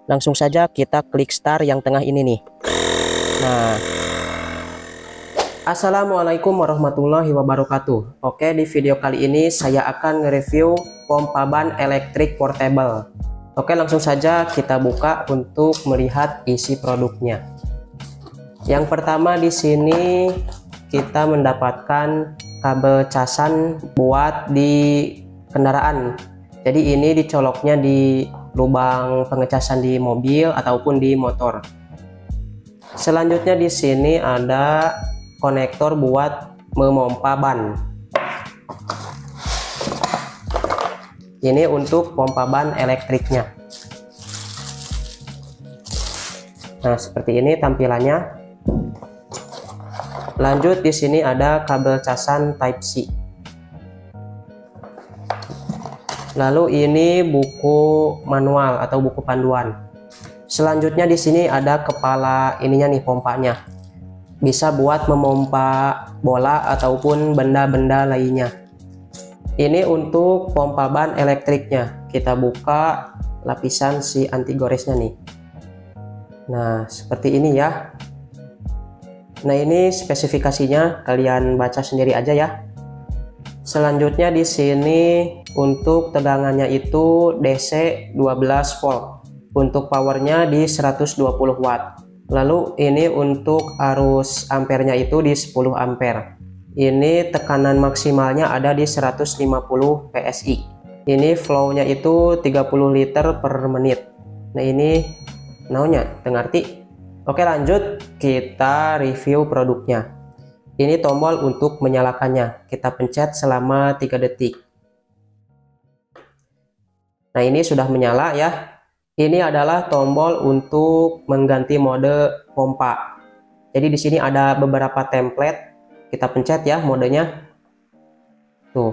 Langsung saja kita klik start yang tengah ini nih. Nah, Assalamualaikum warahmatullahi wabarakatuh. Oke, di video kali ini saya akan nge-review pompa ban elektrik portable. Oke, langsung saja kita buka untuk melihat isi produknya. Yang pertama di sini kita mendapatkan kabel casan buat di kendaraan. Jadi ini dicoloknya di lubang pengecasan di mobil ataupun di motor. Selanjutnya di sini ada konektor buat memompa ban. Ini untuk pompa ban elektriknya. Nah, seperti ini tampilannya. Lanjut di sini ada kabel casan Type C. Lalu ini buku manual atau buku panduan. Selanjutnya di sini ada kepala ininya nih, pompanya. Bisa buat memompa bola ataupun benda-benda lainnya. Ini untuk pompa ban elektriknya. Kita buka lapisan si anti goresnya nih. Nah, seperti ini ya. Nah, ini spesifikasinya, kalian baca sendiri aja ya. Selanjutnya di sini untuk tegangannya itu DC 12 volt. Untuk powernya di 120 watt. Lalu ini untuk arus ampernya itu di 10 ampere. Ini tekanan maksimalnya ada di 150 PSI. Ini flow-nya itu 30 liter per menit. Nah, ini naunya, tengerti? Oke, lanjut kita review produknya. Ini tombol untuk menyalakannya. Kita pencet selama 3 detik. Nah, ini sudah menyala ya. Ini adalah tombol untuk mengganti mode pompa. Jadi di sini ada beberapa template. Kita pencet ya modenya. Tuh.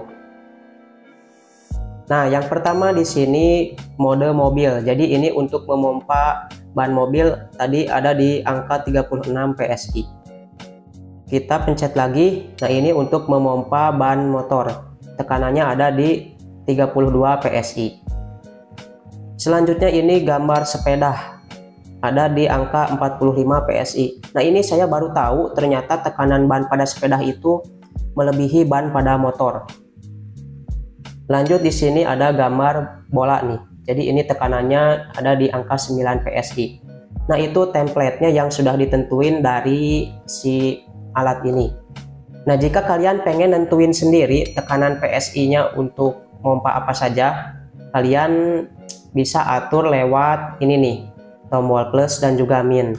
Nah, yang pertama di sini mode mobil. Jadi ini untuk memompa ban mobil tadi ada di angka 36 PSI. Kita pencet lagi. Nah, ini untuk memompa ban motor. Tekanannya ada di 32 PSI. Selanjutnya ini gambar sepeda. Ada di angka 45 PSI. Nah, ini saya baru tahu ternyata tekanan ban pada sepeda itu melebihi ban pada motor. Lanjut di sini ada gambar bola nih. Jadi ini tekanannya ada di angka 9 PSI. Nah, itu templatenya yang sudah ditentuin dari si alat ini. Nah, jika kalian pengen nentuin sendiri tekanan PSI-nya untuk pompa apa saja, kalian bisa atur lewat ini nih, tombol plus dan juga min.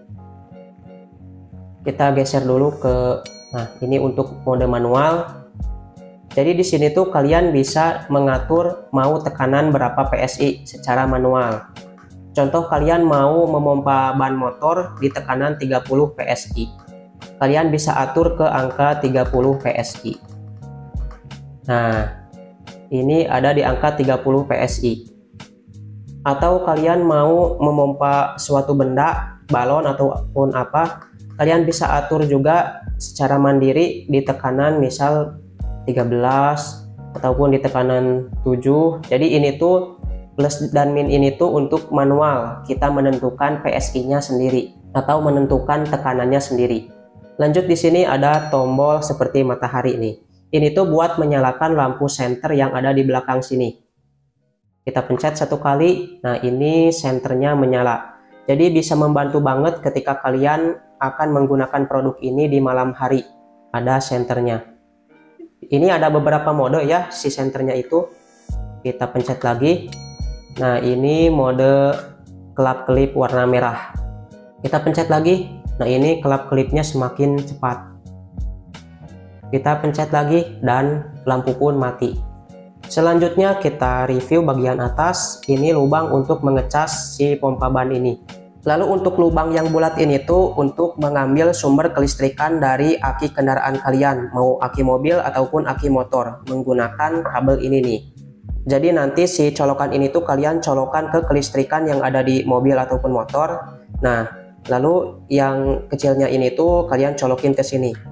Kita geser dulu ke, nah ini untuk mode manual. Jadi di sini tuh kalian bisa mengatur mau tekanan berapa PSI secara manual. Contoh kalian mau memompa ban motor di tekanan 30 PSI. Kalian bisa atur ke angka 30 PSI. Nah, ini ada di angka 30 PSI. Atau kalian mau memompa suatu benda, balon ataupun apa, kalian bisa atur juga secara mandiri di tekanan misal 13 ataupun di tekanan 7. Jadi ini tuh plus dan min ini tuh untuk manual, kita menentukan PSI-nya sendiri atau menentukan tekanannya sendiri. Lanjut di sini ada tombol seperti matahari nih. Ini tuh buat menyalakan lampu senter yang ada di belakang sini. Kita pencet satu kali. Nah, ini senternya menyala. Jadi bisa membantu banget ketika kalian akan menggunakan produk ini di malam hari. Ada senternya. Ini ada beberapa mode ya si senternya itu. Kita pencet lagi. Nah, ini mode kelap-kelip warna merah. Kita pencet lagi. Nah, ini kelap-kelipnya semakin cepat. Kita pencet lagi dan lampu pun mati. Selanjutnya kita review bagian atas. Ini lubang untuk mengecas si pompa ban ini. Lalu untuk lubang yang bulat ini tuh untuk mengambil sumber kelistrikan dari aki kendaraan kalian, mau aki mobil ataupun aki motor, menggunakan kabel ini nih. Jadi nanti si colokan ini tuh kalian colokan ke kelistrikan yang ada di mobil ataupun motor. Nah, lalu yang kecilnya ini tuh kalian colokin ke sini.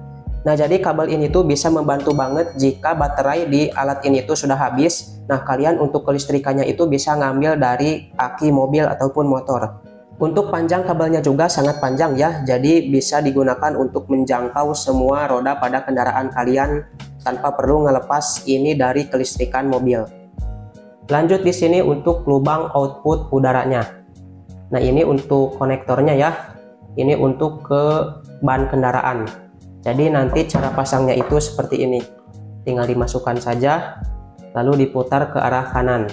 Nah, jadi kabel ini tuh bisa membantu banget jika baterai di alat ini tuh sudah habis. Nah, kalian untuk kelistrikannya itu bisa ngambil dari aki mobil ataupun motor. Untuk panjang kabelnya juga sangat panjang ya, jadi bisa digunakan untuk menjangkau semua roda pada kendaraan kalian tanpa perlu ngelepas ini dari kelistrikan mobil. Lanjut di sini untuk lubang output udaranya. Nah, ini untuk konektornya ya. Ini untuk ke ban kendaraan. Jadi nanti cara pasangnya itu seperti ini. Tinggal dimasukkan saja, lalu diputar ke arah kanan.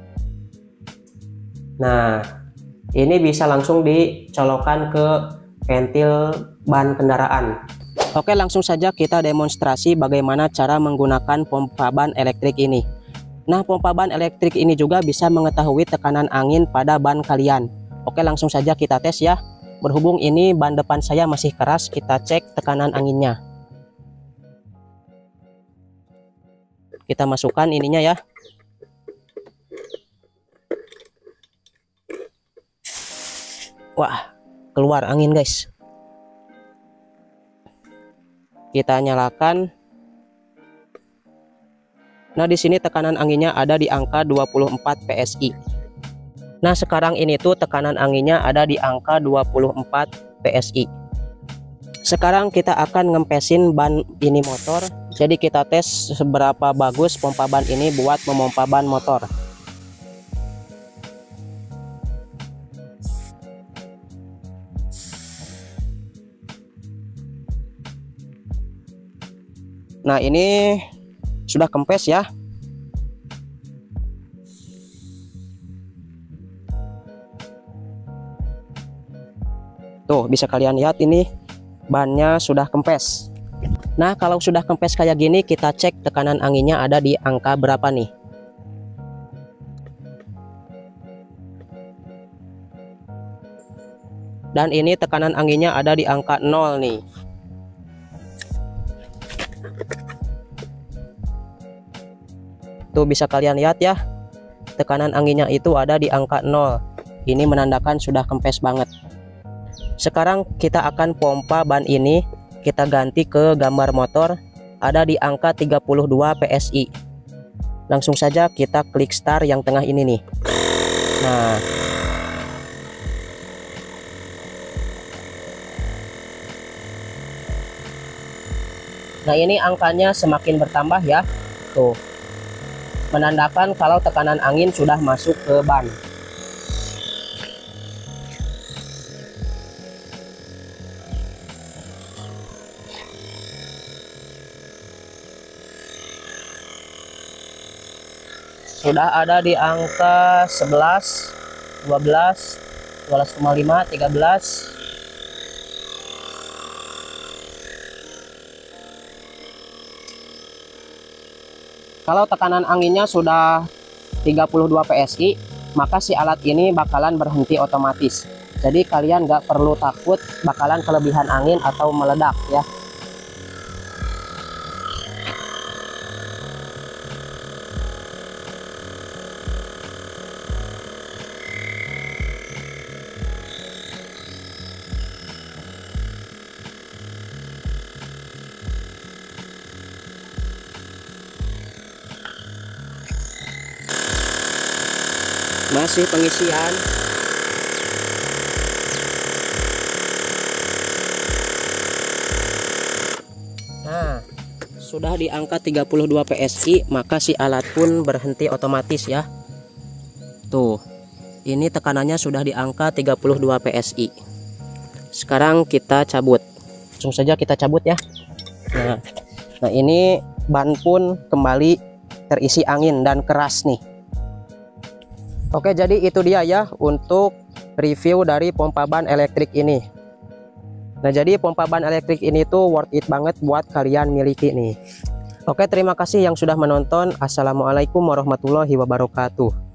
Nah, ini bisa langsung dicolokkan ke ventil ban kendaraan. Oke, langsung saja kita demonstrasi bagaimana cara menggunakan pompa ban elektrik ini. Nah, pompa ban elektrik ini juga bisa mengetahui tekanan angin pada ban kalian. Oke, langsung saja kita tes ya. Berhubung ini ban depan saya masih keras, kita cek tekanan anginnya. Kita masukkan ininya ya. Wah, keluar angin guys. Kita nyalakan. Nah, di sini tekanan anginnya ada di angka 24 PSI. Nah, sekarang ini tuh tekanan anginnya ada di angka 24 PSI. Sekarang kita akan ngempesin ban ini motor. Jadi kita tes seberapa bagus pompa ban ini buat memompa ban motor. Nah, ini sudah kempes ya. Tuh, bisa kalian lihat ini bannya sudah kempes. Nah, kalau sudah kempes kayak gini, kita cek tekanan anginnya ada di angka berapa nih. Dan ini tekanan anginnya ada di angka 0 nih. Tuh, bisa kalian lihat ya. Tekanan anginnya itu ada di angka 0. Ini menandakan sudah kempes banget. Sekarang kita akan pompa ban ini, kita ganti ke gambar motor, ada di angka 32 PSI. Langsung saja kita klik start yang tengah ini nih. Nah, ini angkanya semakin bertambah ya. Tuh, menandakan kalau tekanan angin sudah masuk ke ban. Sudah ada di angka 11, 12, 12,5, 13. Kalau tekanan anginnya sudah 32 PSI, maka si alat ini bakalan berhenti otomatis. Jadi kalian nggak perlu takut bakalan kelebihan angin atau meledak ya. Masih pengisian. Nah, sudah di angka 32 PSI, maka si alat pun berhenti otomatis ya. Tuh, ini tekanannya sudah di angka 32 PSI. Sekarang kita cabut. Langsung saja kita cabut ya. Nah, ini ban pun kembali terisi angin dan keras nih. Oke, jadi itu dia ya untuk review dari pompa ban elektrik ini. Nah, jadi pompa ban elektrik ini tuh worth it banget buat kalian miliki nih. Oke, terima kasih yang sudah menonton. Assalamualaikum warahmatullahi wabarakatuh.